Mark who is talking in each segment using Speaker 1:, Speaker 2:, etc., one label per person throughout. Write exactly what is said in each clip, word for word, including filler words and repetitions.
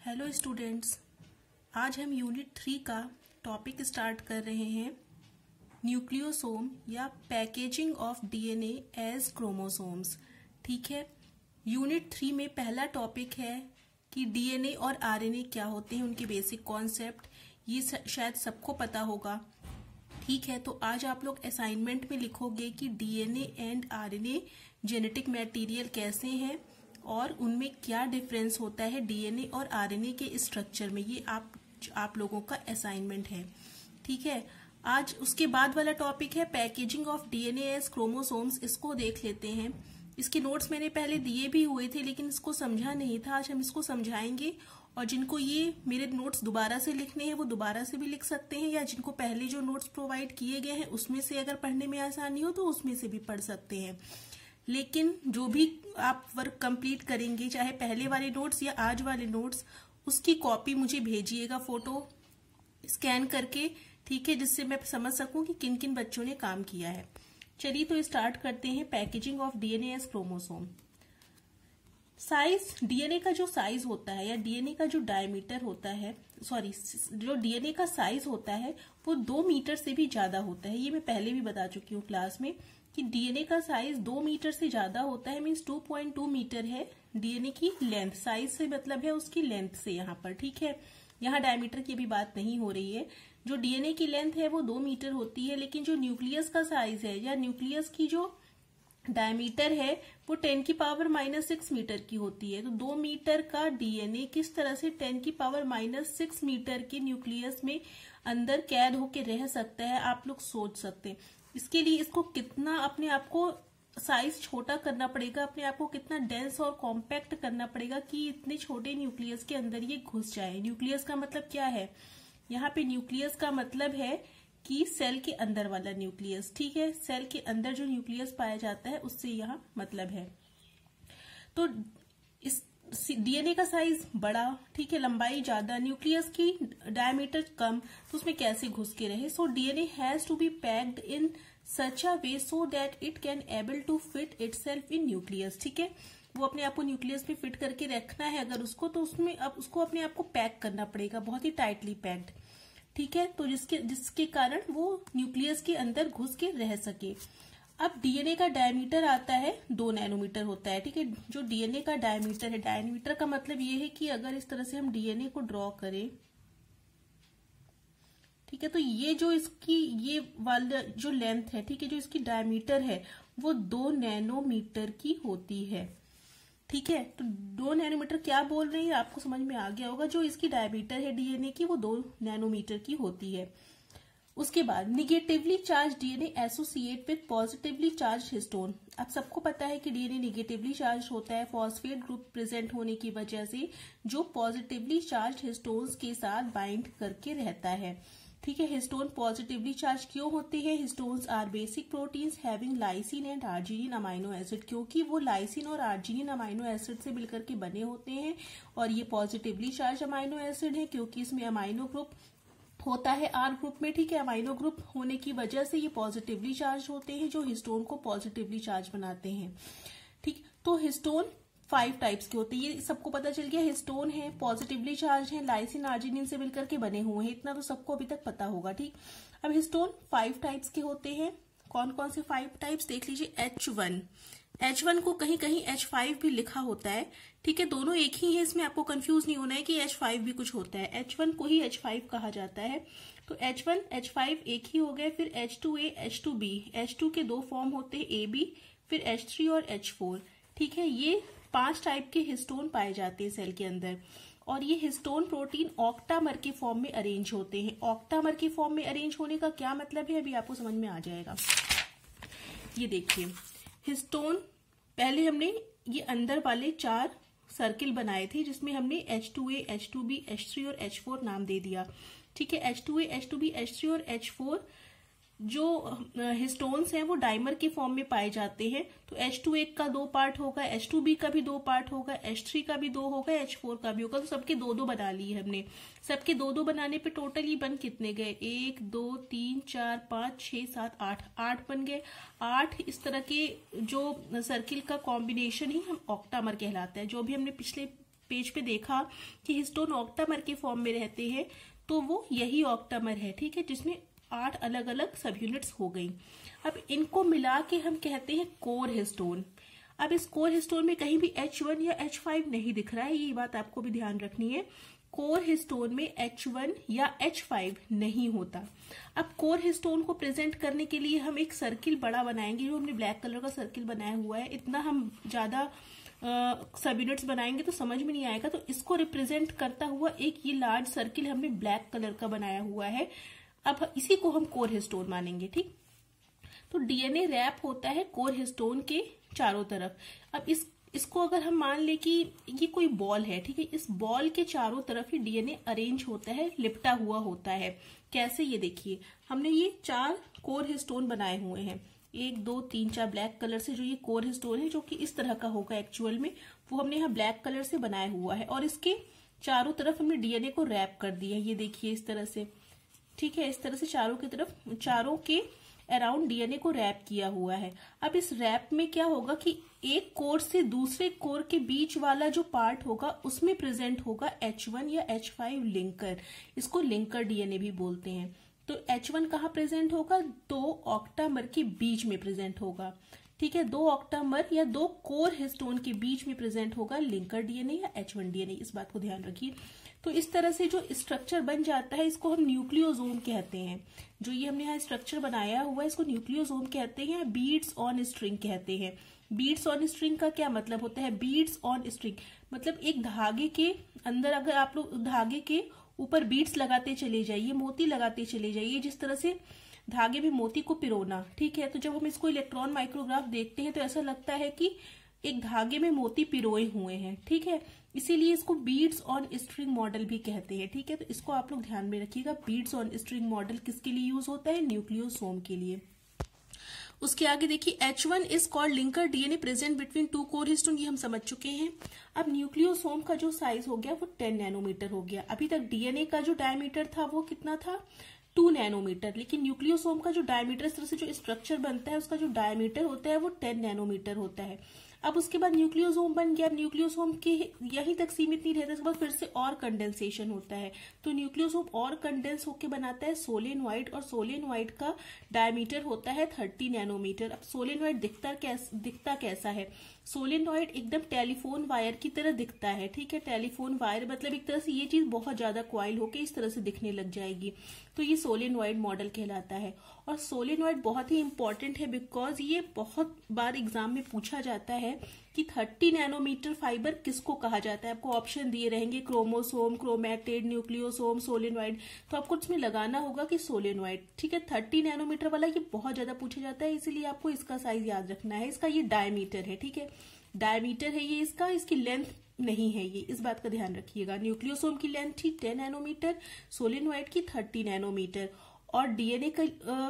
Speaker 1: Hello students, आज हम unit three का टॉपिक स्टार्ट कर रहे हैं न्यूक्लियोसोम या packaging of DNA as chromosomes. ठीक है, यूनिट थ्री में पहला टॉपिक है कि डीएनए और आरएनए क्या होते हैं, उनके बेसिक कॉन्सेप्ट। ये शायद सबको पता होगा। ठीक है, तो आज आप लोग असाइनमेंट में लिखोगे कि DNA and RNA genetic material कैसे हैं और उनमें क्या डिफरेंस होता है डीएनए और आरएनए के स्ट्रक्चर में। ये आप आप लोगों का असाइनमेंट है। ठीक है, आज उसके बाद वाला टॉपिक है packaging of DNA as chromosomes. इसको देख लेते हैं। इसके नोट्स मैंने पहले दिए भी हुए थे, लेकिन इसको समझा नहीं था। आज हम इसको समझाएंगे, और जिनको ये मेरे नोट्स दोबारा से लिखने हैं वो दोबारा से भी लिख सकते हैं, या जिनको पहले जो नोट्स प्रोवाइड किए गए हैं उसमें से अगर पढ़ने में आसानी हो तो उसमें से भी पढ़ सकते हैं। लेकिन जो भी आप वर्क कंप्लीट करेंगे, चाहे पहले वाले नोट्स या आज वाले नोट्स, उसकी कॉपी मुझे भेजिएगा फोटो स्कैन करके। ठीक है, जिससे मैं समझ सकूं कि किन किन बच्चों ने काम किया है। चलिए तो स्टार्ट करते हैं packaging of DNA as chromosome. Size, DNA का जो साइज होता है या डीएनए का जो डायमीटर होता है, सॉरी जो डीएनए का साइज होता है वो दो मीटर से भी ज्यादा होता है। ये मैं पहले भी बता चुकी हूँ क्लास में कि डीएनए का साइज दो मीटर से ज्यादा होता है। Means two point two metre है डीएनए की लेंथ। साइज से मतलब है उसकी लेंथ से यहाँ पर। ठीक है, यहाँ डायमीटर की भी बात नहीं हो रही है। जो डीएनए की लेंथ है वो दो मीटर होती है, लेकिन जो न्यूक्लियस का साइज है या न्यूक्लियस की जो डायमीटर है वो टेन की पावर माइनस सिक्स मीटर की होती है। तो दो मीटर का डीएनए किस तरह से टेन की पावर माइनस सिक्स मीटर के न्यूक्लियस में अंदर कैद होके रह सकता है, आप लोग सोच सकते हैं। इसके लिए इसको कितना अपने आप को साइज छोटा करना पड़ेगा, अपने आप को कितना डेंस और कॉम्पैक्ट करना पड़ेगा कि इतने छोटे न्यूक्लियस के अंदर ये घुस जाए। न्यूक्लियस का मतलब क्या है? यहाँ पे न्यूक्लियस का मतलब है कि सेल के अंदर वाला न्यूक्लियस। ठीक है, सेल के अंदर जो न्यूक्लियस पाया जाता है उससे यहाँ मतलब है। तो इस डीएनए का साइज बड़ा, ठीक है, लंबाई ज्यादा, न्यूक्लियस की डायमीटर कम, तो उसमें कैसे घुस के रहे। So DNA has to be packed in such a way so that it can able to fit itself in nucleus. ठीक है, वो अपने आप को न्यूक्लियस में फिट करके रखना है अगर उसको, तो उसमें अब उसको अपने आप को पैक करना पड़ेगा, बहुत ही टाइटली पैक्ड। ठीक है, तो जिसके जिसके कारण वो न्यूक्लियस के अंदर घुस के रह सके। अब डीएनए का डायमीटर आता है दो नैनोमीटर होता है। ठीक है, जो डीएनए का डायमीटर है, डायमीटर का मतलब ये है कि अगर इस तरह से हम डीएनए को ड्रॉ करें, ठीक है, तो ये जो इसकी ये वाला जो लेंथ है, ठीक है, जो इसकी डायमीटर है वो दो नैनोमीटर की होती है। ठीक है, तो दो नैनोमीटर क्या बोल रही है आपको समझ में आ गया होगा। जो इसकी डायमीटर है डीएनए की वो दो नैनोमीटर की होती है। उसके बाद negatively charge DNA associate with positively charge histone. अब सबको पता है कि डीएनए निगेटिवली चार्ज होता है फॉस्फेट ग्रुप प्रेजेंट होने की वजह से, जो पॉजिटिवली चार्ज हिस्टोन्स के साथ बाइंड करके रहता है। ठीक है, हिस्टोन पॉजिटिवली चार्ज क्यों होते हैं? Histones are basic proteins having lysine and arginine amino acid, क्योंकि वो लाइसिन और आर्जिनिन अमाइनो एसिड से मिलकर के बने होते हैं। और ये पॉजिटिवली चार्ज अमाइनो एसिड है क्योंकि इसमें अमाइनो ग्रुप होता है आर ग्रुप में। ठीक है, अमाइनो ग्रुप होने की वजह से ये पॉजिटिवली चार्ज होते हैं, जो हिस्टोन को पॉजिटिवली चार्ज बनाते हैं। ठीक, तो हिस्टोन फाइव टाइप्स के होते हैं, ये सबको पता चल गया। हिस्टोन है, पॉजिटिवली चार्ज है, लाइसिन आर्जिनिन से मिलकर के बने हुए हैं, इतना तो सबको अभी तक पता होगा। ठीक, अब हिस्टोन फाइव टाइप्स के होते हैं। कौन कौन से फाइव टाइप्स देख लीजिए। एच वन, एच वन को कहीं कहीं एच फाइव भी लिखा होता है। ठीक है, दोनों एक ही है, इसमें आपको कंफ्यूज नहीं होना है कि एच फाइव भी कुछ होता है। एच वन को ही एच फाइव कहा जाता है। तो एच वन एच फाइव एक ही हो गए। फिर H two A H two B, H two के दो फॉर्म होते हैं, ए बी, फिर एच थ्री और एच फोर। ठीक है, ये पांच टाइप के हिस्टोन पाए जाते हैं सेल के अंदर। और ये हिस्टोन प्रोटीन ऑक्टामर के फॉर्म में अरेंज होते हैं। ऑक्टामर के फॉर्म में अरेंज होने का क्या मतलब है अभी आपको समझ में आ जाएगा। ये देखिए, हिस्टोन पहले हमने ये अंदर वाले चार सर्किल बनाए थे, जिसमें हमने H two A, H two B, H three और एच फोर नाम दे दिया। ठीक है, H two A, H two B, H three और एच फोर जो हिस्टोन्स हैं वो डाइमर के फॉर्म में पाए जाते हैं। तो एच टू ए का दो पार्ट होगा, एच टू बी का भी दो पार्ट होगा, एच थ्री का भी दो होगा, एच फोर का भी होगा। तो सबके दो दो बना लिए हमने। सबके दो दो बनाने पे टोटल ये बन कितने गए? एक, दो, तीन, चार, पांच, छह, सात, आठ, आठ बन गए। आठ इस तरह के जो सर्किल का कॉम्बिनेशन ही हम ऑक्टामर कहलाता है। जो भी हमने पिछले पेज पे देखा कि हिस्टोन ऑक्टामर के फॉर्म में रहते हैं, तो वो यही ऑक्टामर है, ठीक है, जिसमें आठ अलग अलग सब यूनिट्स हो गई। अब इनको मिला के हम कहते हैं कोर हिस्टोन। अब इस कोर हिस्टोन में कहीं भी एच वन या एच फाइव नहीं दिख रहा है, ये बात आपको भी ध्यान रखनी है। कोर हिस्टोन में एच वन या एच फाइव नहीं होता। अब कोर हिस्टोन को प्रेजेंट करने के लिए हम एक सर्किल बड़ा बनाएंगे, जो हमने ब्लैक कलर का सर्किल बनाया हुआ है। इतना हम ज्यादा सब यूनिट्स बनाएंगे तो समझ में नहीं आएगा, तो इसको रिप्रेजेंट करता हुआ एक ये लार्ज सर्किल हमने ब्लैक कलर का बनाया हुआ है। अब इसी को हम कोर हिस्टोन मानेंगे, ठीक। तो डीएनए रैप होता है कोर हिस्टोन के चारों तरफ। अब इस इसको अगर हम मान ले कि ये कोई बॉल है, ठीक है, इस बॉल के चारों तरफ ही डीएनए अरेंज होता है, लिपटा हुआ होता है। कैसे, ये देखिए, हमने ये चार कोर हिस्टोन बनाए हुए हैं, एक दो तीन चार, ब्लैक कलर से जो ये कोर हिस्टोन है, जो कि इस तरह का होगा एक्चुअल में, वो हमने यहाँ ब्लैक कलर से बनाया हुआ है। और इसके चारों तरफ हमने डीएनए को रैप कर दिया, ये देखिए इस तरह से, ठीक है, इस तरह से चारों की तरफ, चारों के अराउंड डीएनए को रैप किया हुआ है। अब इस रैप में क्या होगा कि एक कोर से दूसरे कोर के बीच वाला जो पार्ट होगा उसमें प्रेजेंट होगा एच वन या एच फाइव लिंकर। इसको लिंकर डीएनए भी बोलते हैं। तो एच वन कहाँ प्रेजेंट होगा? दो ऑक्टामर के बीच में प्रेजेंट होगा, ठीक है, दो ऑक्टामर या दो कोर हिस्टोन के बीच में प्रेजेंट होगा लिंकर डीएनए या एच वन डीएनए। इस बात को ध्यान रखिए। तो इस तरह से जो स्ट्रक्चर बन जाता है इसको हम न्यूक्लियोसोम कहते हैं। जो ये हमने यहाँ स्ट्रक्चर बनाया हुआ है इसको न्यूक्लियोसोम कहते हैं, बीड्स ऑन स्ट्रिंग कहते हैं। बीड्स ऑन स्ट्रिंग का क्या मतलब होता है? बीड्स ऑन स्ट्रिंग मतलब एक धागे के अंदर अगर आप लोग धागे के ऊपर बीड्स लगाते चले जाइए, मोती लगाते चले जाइए, जिस तरह से धागे में मोती को पिरोना, ठीक है। तो जब हम इसको इलेक्ट्रॉन माइक्रोग्राफ देखते हैं तो ऐसा लगता है कि एक धागे में मोती पिरोए हुए हैं, ठीक है। इसीलिए इसको बीड्स ऑन स्ट्रिंग मॉडल भी कहते हैं, ठीक है। तो इसको आप लोग ध्यान में रखिएगा। बीड्स ऑन स्ट्रिंग मॉडल किसके लिए यूज होता है? न्यूक्लियोसोम के लिए। उसके आगे देखिए, H one is called linker DNA present between two core histone, ये हम समझ चुके हैं। अब न्यूक्लियोसोम का जो साइज हो गया वो टेन नैनोमीटर हो गया। अभी तक डीएनए का जो डायमीटर था वो कितना था? To nanometre. लेकिन न्यूक्लियोसोम का जो डायमीटर, इस तरह से जो स्ट्रक्चर बनता है उसका जो डायमीटर होता है वो टेन नैनोमीटर होता है। अब उसके बाद न्यूक्लियोसोम बन गया। न्यूक्लियोसोम के यहीं तक सीमित नहीं रहता, उसके बाद फिर से और कंडेंसेशन होता है। तो न्यूक्लियोसोम और कंडेंस होकर बनाता है सोलेनॉइड, और सोलेनॉइड का डायमीटर होता है थर्टी नैनोमीटर। अब सोलेनॉइड दिखता कैसा दिखता कैसा है? सोलेनॉइड एकदम टेलीफोन वायर की तरह दिखता है, ठीक है। टेलीफोन वायर मतलब एक तरह से ये चीज बहुत ज्यादा क्वाइल होकर इस तरह से दिखने लग जाएगी, तो ये सोलेनॉइड मॉडल कहलाता है। और सोलेनॉइड बहुत ही इंपॉर्टेंट है बिकॉज ये बहुत बार एग्जाम में पूछा जाता है कि थर्टी नैनोमीटर फाइबर किसको कहा जाता है। आपको ऑप्शन दिए रहेंगे, क्रोमोसोम, क्रोमैटिड, न्यूक्लियोसोम, सोलेनॉइड, तो आपको इसमें लगाना होगा कि सोलेनॉइड, ठीक है। थर्टी नैनोमीटर वाला ये बहुत ज्यादा पूछा जाता है, इसीलिए आपको इसका साइज याद रखना है। इसका ये डायमीटर है, ठीक है, डायमीटर है ये इसका, इसकी लेंथ नहीं है ये, इस बात का ध्यान रखिएगा। न्यूक्लियोसोम की लेंथ थी टेन नैनोमीटर, सोलेनॉइड की थर्टी नैनोमीटर, और डीएनए का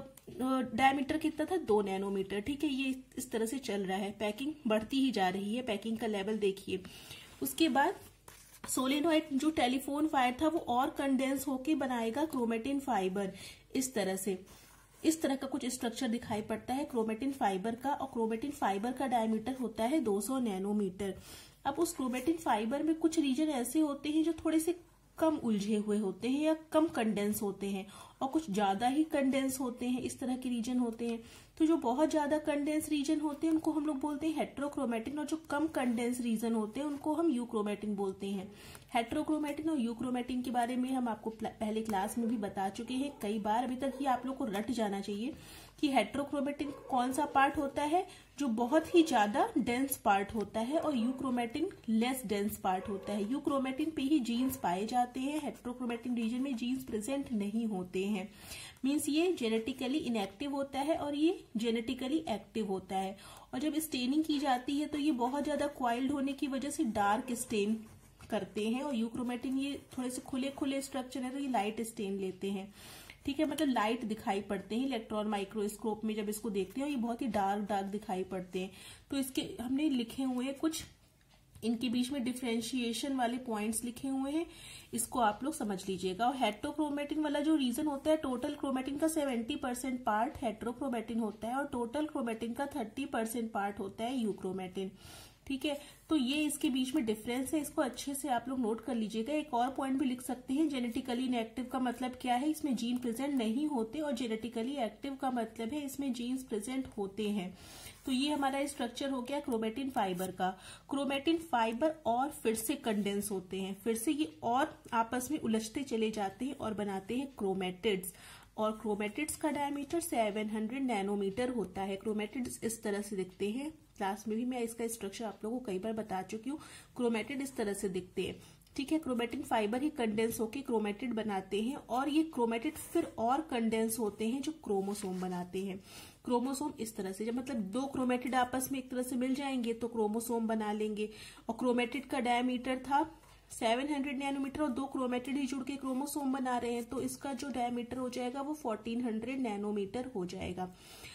Speaker 1: डायमीटर कितना था? दो नैनोमीटर, ठीक है। ये इस तरह से चल रहा है, पैकिंग बढ़ती ही जा रही है, पैकिंग का लेवल देखिए। उसके बाद सोलेनॉइड जो टेलीफोन वायर था वो और कंडेंस होके बनाएगा क्रोमेटिन फाइबर, इस तरह से, इस तरह का कुछ स्ट्रक्चर दिखाई पड़ता है क्रोमेटिन फाइबर का। और क्रोमेटिन फाइबर का डायमीटर होता है दो सौ नैनोमीटर। अब उस क्रोमेटिन फाइबर में कुछ रीजन ऐसे होते हैं जो थोड़े से कम उलझे हुए होते हैं या कम कंडेंस होते हैं, और कुछ ज्यादा ही कंडेंस होते हैं, इस तरह के रीजन होते हैं। तो जो बहुत ज्यादा कंडेंस रीजन होते हैं उनको हम लोग बोलते हैं हेट्रोक्रोमेटिन, और जो कम कंडेंस रीजन होते हैं उनको हम यूक्रोमेटिन बोलते हैं। हेट्रोक्रोमेटिन और यूक्रोमेटिन के बारे में हम आपको पहले क्लास में भी बता चुके हैं कई बार। अभी तक ये आप लोग को रट जाना चाहिए कि हेट्रोक्रोमेटिन कौन सा पार्ट होता है? जो बहुत ही ज्यादा डेंस पार्ट होता है, और यूक्रोमेटिन लेस डेंस पार्ट होता है। यूक्रोमेटिन पे ही जीन्स पाए जाते हैं, हेट्रोक्रोमेटिन रीजन में जीन्स प्रेजेंट नहीं होते हैं। मीन्स ये जेनेटिकली इनएक्टिव होता है और ये जेनेटिकली एक्टिव होता है। और जब स्टेनिंग की जाती है तो ये बहुत ज्यादा क्वाइल्ड होने की वजह से डार्क स्टेन करते हैं, और यूक्रोमेटिन ये थोड़े से खुले खुले स्ट्रक्चर है तो ये लाइट स्टेन लेते हैं, ठीक है, मतलब लाइट दिखाई पड़ते हैं इलेक्ट्रॉन माइक्रोस्कोप में जब इसको देखते हैं, ये बहुत ही डार्क डार्क दिखाई पड़ते हैं। तो इसके हमने लिखे हुए हैं कुछ, इनके बीच में डिफरेंशिएशन वाले पॉइंट्स लिखे हुए हैं, इसको आप लोग समझ लीजिएगा। और हेट्रोक्रोमेटिन वाला जो रीजन होता है, टोटल क्रोमेटिन का सेवेंटी परसेंट पार्ट हेट्रोक्रोमेटिन होता है और टोटल क्रोमेटिन का थर्टी परसेंट पार्ट होता है यूक्रोमेटिन। ठीक है, तो ये इसके बीच में डिफरेंस है, इसको अच्छे से आप लोग नोट कर लीजिएगा। एक और पॉइंट भी लिख सकते हैं, जेनेटिकली इनएक्टिव का मतलब क्या है, इसमें जीन प्रेजेंट नहीं होते, और जेनेटिकली एक्टिव का मतलब है इसमें जीन्स प्रेजेंट होते हैं। तो ये हमारा स्ट्रक्चर हो गया क्रोमेटिन फाइबर का। क्रोमेटिन फाइबर और फिर से कंडेंस होते हैं, फिर से ये और आपस में उलझते चले जाते हैं और बनाते हैं क्रोमेटिड्स, और क्रोमेटिड्स का डायमीटर सात सौ नैनोमीटर होता है। क्रोमेटिड्स इस तरह से दिखते हैं, क्लास में भी मैं इसका स्ट्रक्चर आप लोगों को कई बार बता चुकी हूँ। क्रोमेटिड इस तरह से दिखते हैं, ठीक है। क्रोमेटिन फाइबर ही कंडेंस होकर क्रोमेटिड बनाते हैं, और ये क्रोमेटिड फिर और कंडेंस होते हैं जो क्रोमोसोम बनाते हैं। क्रोमोसोम इस तरह से, जब मतलब दो क्रोमेटिड आपस में एक तरह से मिल जाएंगे तो क्रोमोसोम बना लेंगे। और क्रोमेटिड का डायमीटर था सात सौ नैनोमीटर, और दो क्रोमेटिड ही जुड़ के क्रोमोसोम बना रहे हैं, तो इसका जो डायमीटर हो जाएगा वो चौदह सौ नैनोमीटर हो जाएगा।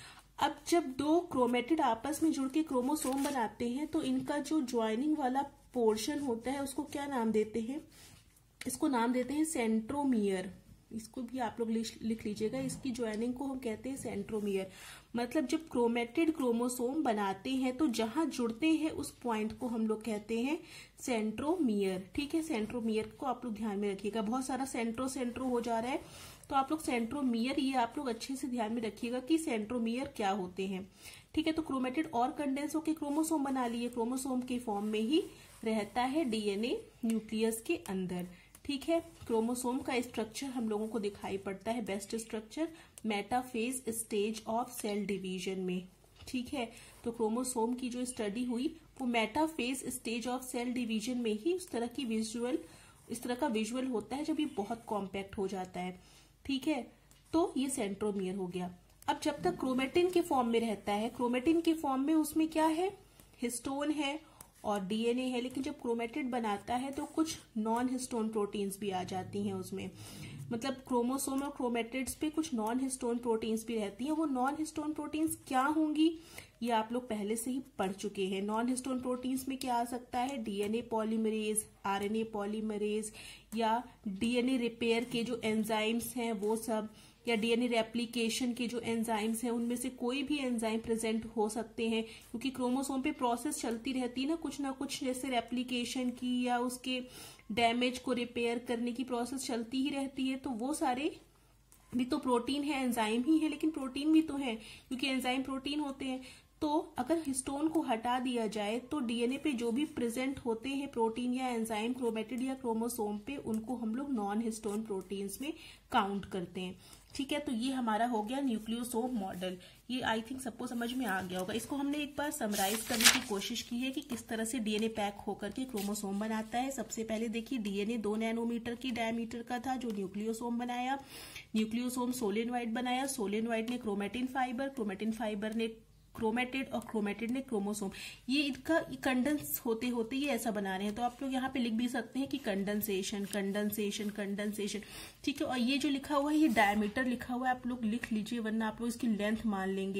Speaker 1: अब जब दो क्रोमेटिड आपस में जुड़ के क्रोमोसोम बनाते हैं तो इनका जो ज्वाइनिंग वाला पोर्शन होता है उसको क्या नाम देते हैं, इसको नाम देते हैं सेंट्रोमियर। इसको भी आप लोग लिख लीजिएगा, इसकी ज्वाइनिंग को हम कहते हैं सेंट्रोमियर। मतलब जब क्रोमेटिड क्रोमोसोम बनाते हैं तो जहां जुड़ते हैं उस पॉइंट को हम लोग कहते हैं सेंट्रोमियर, ठीक है। सेंट्रोमियर को आप लोग ध्यान में रखिएगा, बहुत सारा सेंट्रो सेंट्रो हो जा रहा है, तो आप लोग सेंट्रोमियर, ये आप लोग अच्छे से ध्यान में रखिएगा कि सेंट्रोमियर क्या होते हैं, ठीक है। तो क्रोमेटिड और कंडेंस होकर क्रोमोसोम बना लिए, क्रोमोसोम के फॉर्म में ही रहता है डीएनए न्यूक्लियस के अंदर, ठीक है। क्रोमोसोम का स्ट्रक्चर हम लोगों को दिखाई पड़ता है, best structure metaphase stage of cell division में, ठीक है। तो क्रोमोसोम की जो स्टडी हुई वो metaphase stage of cell division में ही उस तरह की विजुअल इस तरह का विजुअल होता है जब ये बहुत कॉम्पैक्ट हो जाता है, ठीक है। तो ये सेंट्रोमियर हो गया। अब जब तक क्रोमेटिन के फॉर्म में रहता है, क्रोमेटिन के फॉर्म में उसमें क्या है, हिस्टोन है और डीएनए है, लेकिन जब क्रोमेटिड बनाता है तो कुछ नॉन हिस्टोन प्रोटीन्स भी आ जाती हैं उसमें। मतलब क्रोमोसोम और क्रोमेटिड्स पे कुछ नॉन हिस्टोन प्रोटीन्स भी रहती हैं। वो नॉन हिस्टोन प्रोटीन्स क्या होंगी ये आप लोग पहले से ही पढ़ चुके हैं। नॉन हिस्टोन प्रोटीन्स में क्या आ सकता है, डीएनए पॉलीमरेज, आरएनए पॉलीमरेज, या डीएनए रिपेयर के जो एंजाइम्स हैं वो सब, या डीएनए रेप्लिकेशन के जो एंजाइम्स हैं उनमें से कोई भी एंजाइम प्रेजेंट हो सकते हैं, क्योंकि क्रोमोसोम पे प्रोसेस चलती रहती है ना कुछ ना कुछ, जैसे रेप्लिकेशन की या उसके डैमेज को रिपेयर करने की प्रोसेस चलती ही रहती है। तो वो सारे भी तो प्रोटीन है, एंजाइम ही है, लेकिन प्रोटीन भी तो है, क्योंकि एंजाइम प्रोटीन होते हैं। तो अगर हिस्टोन को हटा दिया जाए तो डीएनए पे जो भी प्रेजेंट होते हैं प्रोटीन या एंजाइम क्रोमेटिड या क्रोमोसोम पे, उनको हम लोग नॉन हिस्टोन प्रोटीन्स में काउंट करते हैं, ठीक है। तो ये हमारा हो गया न्यूक्लियोसोम मॉडल। ये आई थिंक सबको समझ में आ गया होगा। इसको हमने एक बार समराइज करने की कोशिश की है कि किस तरह से डीएनए पैक होकर के क्रोमोसोम बनाता है। सबसे पहले देखिए, डीएनए दो नैनोमीटर की डायमीटर का था जो न्यूक्लियोसोम बनाया। न्यूक्लियोसोम सोलेनॉइड बनाया, सोलेनॉइड ने क्रोमेटिन फाइबर, क्रोमेटिन फाइबर ने क्रोमेटिड, और क्रोमेटिड ने क्रोमोसोम। ये इनका कंडेंस होते होते ये ऐसा बना रहे हैं। तो आप लोग यहाँ पे लिख भी सकते हैं कि कंडेंसेशन कंडेंसेशन कंडेंसेशन, ठीक है। और ये जो लिखा हुआ है ये डायमीटर लिखा हुआ है, आप लोग लिख लीजिए, वरना आप लोग इसकी लेंथ मान लेंगे।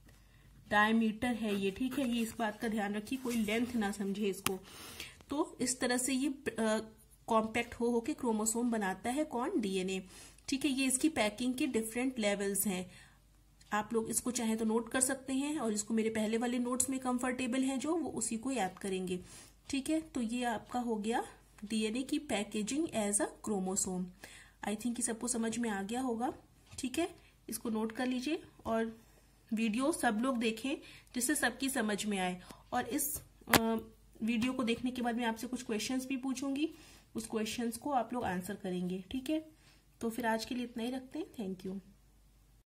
Speaker 1: डायमीटर है ये, ठीक है। ये इस बात का ध्यान रखिए, कोई लेंथ ना समझे इसको। तो इस तरह से ये कॉम्पैक्ट हो होके क्रोमोसोम बनाता है कौन, डीएनए, ठीक है। ये इसकी पैकिंग के डिफरेंट लेवल्स हैं। आप लोग इसको चाहे तो नोट कर सकते हैं, और इसको मेरे पहले वाले नोट्स में कंफर्टेबल है जो, वो उसी को याद करेंगे, ठीक है। तो ये आपका हो गया डीएनए की packaging as a chromosome. I think ये सबको समझ में आ गया होगा, ठीक है। इसको नोट कर लीजिए और वीडियो सब लोग देखें जिससे सबकी समझ में आए। और इस आ, वीडियो को देखने के बाद मैं आपसे कुछ क्वेश्चंस भी पूछूंगी, उस क्वेश्चंस को आप लोग आंसर करेंगे, ठीक है। तो फिर आज के लिए इतना ही रखते हैं। Thank you.